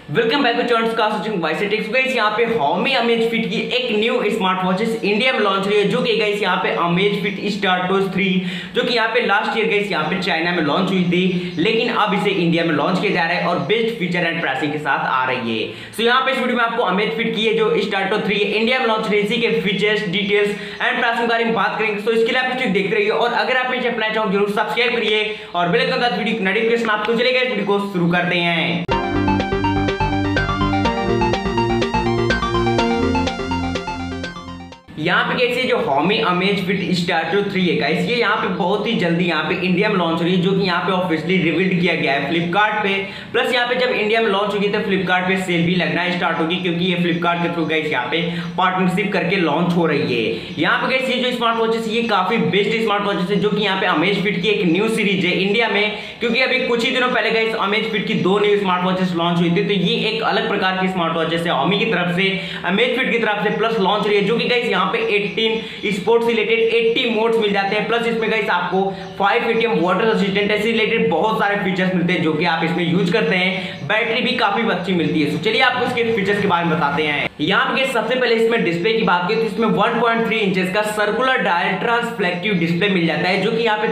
Welcome back to channel का Soching vice takes guys. यहाँ पे Xiaomi Amazfit फिट की एक न्यू स्मार्ट वॉचेस इंडिया में लॉन्च हुई है, जो कि गाइस यहाँ पे Amazfit Stratos 3 जो कि यहाँ पे लास्ट ईयर गाइस यहाँ पे चाइना में लॉन्च हुई थी, लेकिन अब इसे इंडिया में लॉन्च किया जा रहा है और बेस्ट फीचर एंड प्राइसिंग के साथ आ रही है। सो यहाँ पे इस वीडियो में आपको Amazfit की है जो Stratos 3 इंडिया में लॉन्च हुई है, इसी के फीचर्स डिटेल्स एंड प्राइसिंग के बारे में बात करेंगे। सो इसके लिए आप वीडियो देख रहिए और अगर आप मेरे चैनल चाहो जरूर सब्सक्राइब करिए और बेल आइकन दबा वीडियो नोटिफिकेशन आपको चलेगा। इस वीडियो को शुरू करते हैं। यहाँ पे कैसे जो Xiaomi Amazfit Stratos 3 है गाइस, ये यहाँ पे बहुत ही जल्दी यहाँ पे इंडिया में लॉन्च हो रही है, जो कि यहाँ पे ऑफिशियली रिवील्ड किया गया है फ्लिपकार्ट पे। प्लस यहाँ पे जब इंडिया में लॉन्च होगी तो फ्लिपकार्ट पे सेल भी लगना स्टार्ट होगी, क्योंकि ये फ्लिपकार्ट के थ्रू गाइस यहाँ पे पार्टनरशिप करके लॉन्च हो रही है। यहाँ पे गाइस ये जो स्मार्ट वॉचेस ये काफी बेस्ट स्मार्ट वॉचेस है, जो कि यहाँ पे Amazfit की एक न्यू सीरीज है इंडिया में, क्योंकि अभी कुछ ही दिनों पहले गाइस Amazfit की 2 न्यू स्मार्ट वॉचेस लॉन्च हुई थी। तो ये एक अलग प्रकार की स्मार्ट वॉचेस है Xiaomi की तरफ से, Amazfit की तरफ से प्लस लॉन्च हुई है, जो कि गाइस यहाँ पे 18 स्पोर्ट्स रिलेटेड 80 मोड्स मिल जाते हैं। प्लस इसमें गाइस आपको 5 ATM वाटर असिस्टेंट ऐसे रिलेटेड बहुत सारे फीचर्स मिलते हैं, जो कि आप इसमें यूज करते हैं। बैटरी भी काफी अच्छी मिलती है। तो चलिए आपको इसके फीचर्स के बारे में बताते हैं। यहाँ पे सबसे पहले इसमें डिस्प्ले की बात करें तो इसमें 1.3 इंचेस का सर्कुलर डायल ट्रांसफ्लेक्टिव डिस्प्ले मिल जाता है, जो कि यहाँ पे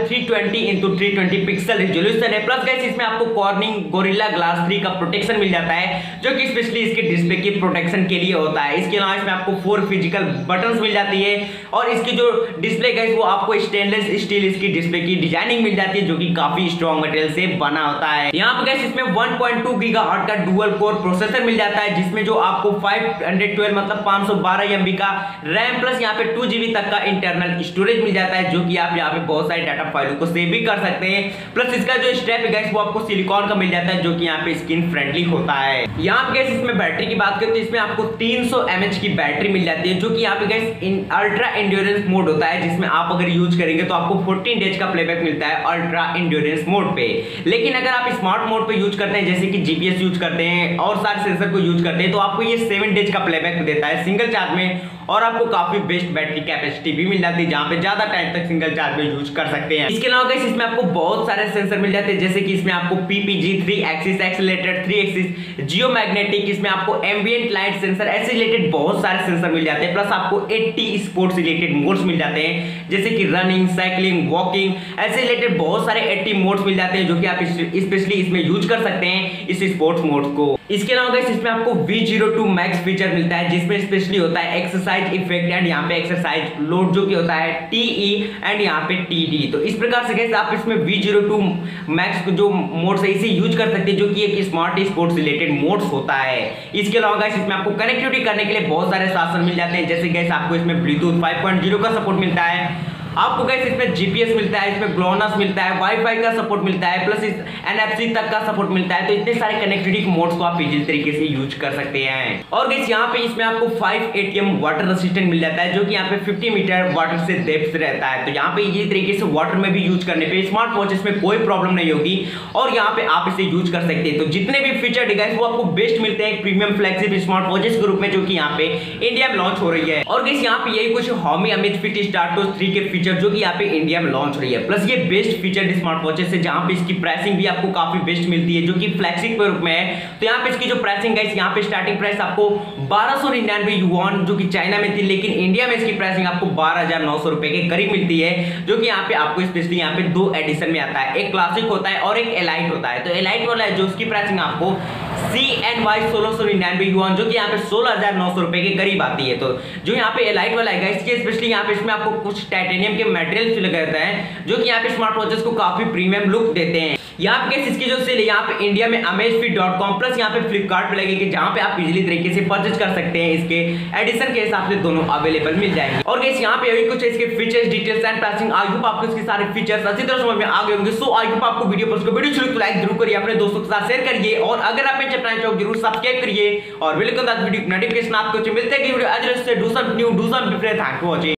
320x320 पिक्सल रेजोल्यूशन है। प्लस गाइस इसमें आपको कॉर्निंग गोरिल्ला ग्लास 3 का प्रोटेक्शन मिल जाता है, जो कि स्पेशली इसके डिस्प्ले की प्रोटेक्शन के लिए होता है। इसके अलावा इसमें आपको 4 फिजिकल बटन्स मिल जाती है और इसकी जो डिस्प्ले गाइस वो आपको स्टेनलेस स्टील इसकी डिस्प्ले की डिजाइनिंग मिल जाती है, जो कि काफी स्ट्रॉन्ग मटेरियल से बना होता है। यहाँ पे गाइस इसमें 1.2 गीगाहर्ट्ज का डुअल कोर प्रोसेसर मिल जाता है, जिसमें जो आपको 512 मतलब 512 MB का रैम प्लस यहाँ पे 2 GB तक का इंटरनल स्टोरेज मिल जाता है, जो कि आप यहाँ पे बहुत सारे डाटा फाइलों को सेव भी कर सकते हैं। प्लस इसका जो स्ट्रैप है गाइस वो आपको सिलिकॉन का मिल जाता है, जो कि यहाँ पे स्किन फ्रेंडली होता है। यहाँ पे गाइस इसमें बैटरी की बात करें तो इसमें आपको 300 mAh की बैटरी मिल जाती है, जो कि यहाँ पे गाइस अल्ट्रा एंड्योरेंस मोड होता है, जिसमें आप अगर यूज करेंगे तो आपको 14 डेज का प्लेबैक मिलता है अल्ट्रा एंड्योरेंस मोड पे। लेकिन अगर आप स्मार्ट मोड पे यूज करते हैं, जैसे कि GPS यूज करते हैं और सारे सेंसर को यूज करते हैं, तो आपको ये 7 डेज का प्लेबैक देता है सिंगल चार्ज में, और आपको काफी बेस्ट बैटरी कैपेसिटी भी मिल जाती है, जहां पे ज्यादा टाइम तक सिंगल चार्ज में यूज कर सकते हैं। इसके अलावा गाइस इसमें आपको बहुत सारे सेंसर मिल जाते हैं, जैसे कि इसमें आपको PPG 3 axis accelerated 3 axis geomagnetic, इसमें आपको एम्बिएंट लाइट सेंसर ऐसे रिलेटेड बहुत सारे सेंसर मिल जाते हैं। प्लस आपको 80 स्पोर्ट्स रिलेटेड मोड्स मिल जाते हैं, जैसे कि रनिंग, साइकिलिंग, वॉकिंग ऐसे रिलेटेड बहुत सारे 80 मोड्स मिल जाते हैं, जो कि आप स्पेशली इसमें यूज कर सकते हैं इस स्पोर्ट्स मोड को। इसके अलावा गाइस इसमें आपको V02 मैक्स फीचर मिलता है, जिसमें स्पेशली होता है एक्सरसाइज इफेक्ट एंड यहाँ पे एक्सरसाइज लोड, जो कि होता है TE एंड यहाँ पे TD। तो इस प्रकार से गाइस आप इसमें V02 मैक्स जो मोड्स है इसे यूज कर सकते हैं, जो कि एक स्मार्ट स्पोर्ट्स रिलेटेड मोड्स होता है। इसके अलावा गाइस इसमें आपको कनेक्टिविटी करने के लिए बहुत सारे साधन मिल जाते हैं, जैसे गाइस आपको इसमें ब्लूटूथ 5.0 का सपोर्ट मिलता है, आपको गाइस इसमें GPS मिलता है, इसमें GLONASS मिलता है, वाईफाई का सपोर्ट मिलता है, प्लस इस NFC तक का सपोर्ट मिलता है। तो इतने सारे कनेक्टिविटी मोड्स को आप इजी तरीके से यूज कर सकते हैं। और गाइस यहाँ पे इसमें आपको 5 ATM वाटर रेसिस्टेंट मिल जाता है, जो कि यहाँ पे 50 मीटर वाटर से डेप्थ रहता है। तो यहाँ पे इजी तरीके से वाटर में भी यूज करने पे स्मार्ट वॉचेस में कोई प्रॉब्लम नहीं होगी और यहाँ पे आप इसे यूज कर सकते हैं। तो जितने भी फीचर गाइस वो आपको बेस्ट मिलते हैं प्रीमियम फ्लैगशिप स्मार्ट वॉचेस के रूप में, जो कि यहाँ पे इंडिया में लॉन्च हो रही है। और गाइस यहाँ पे यही कुछ Xiaomi Amazfit Stratos 3 के फीचर जो कि यहाँ पे इंडिया में लॉन्च हो रही है। प्लस ये बेस्ट फीचर स्मार्ट वॉचेस है, जहां पे इसकी प्राइसिंग भी आपको काफी बेस्ट मिलती है, जो कि फ्लैगशिप के रूप में है। तो यहाँ पे इसकी जो प्राइसिंग गाइस यहाँ पे स्टार्टिंग प्राइस आपको 1299 युआन जो कि चाइना में थी, लेकिन इंडिया में इसकी प्राइसिंग आपको 12,900 रुपए के करीब मिलती है, जो कि यहाँ पे आपको स्पेशली यहाँ पे 2 एडिशन में आता है, एक क्लासिक होता है और एक एलाइट होता है। तो एलाइट वाला है जो उसकी प्राइसिंग आपको CNY 1699 युआन जो कि यहाँ पे 16,900 रुपए के करीब आती है। तो जो यहाँ पे एलाइट वाला है गाइस, स्पेशली यहाँ पे इसमें आपको कुछ टाइटेनियम के मटेरियल लगे रहते हैं, जो कि यहाँ पे स्मार्ट वॉचेस को काफी प्रीमियम लुक देते हैं। यहाँ पे इसकी जो सेल है यहाँ पे इंडिया में Amazfit.com प्लस यहाँ पे फ्लिपकार्ट पे लगेगी, जहाँ पे आप इजीली तरीके से परचेज कर सकते हैं। इसके एडिशन के हिसाब से दोनों अवेलेबल मिल जाएंगे। और गाइस यहाँ पे अभी कुछ इसके features details and pricing, I hope आपको इसके सारे फीचर्स अच्छी तरह समझ में आ गए होंगे। सो आई होप आपको वीडियो पसंद वीडियो तो लाइक जरूर करिए, अपने दोस्तों के साथ शेयर करिए और अगर आप मेरे चैनल चाहो जरूर सब्सक्राइब करिए और बेल आइकन दबा वीडियो नोटिफिकेशन आपको मिलते हैं कि वीडियो आज से do some new do some different. Thank you for watching.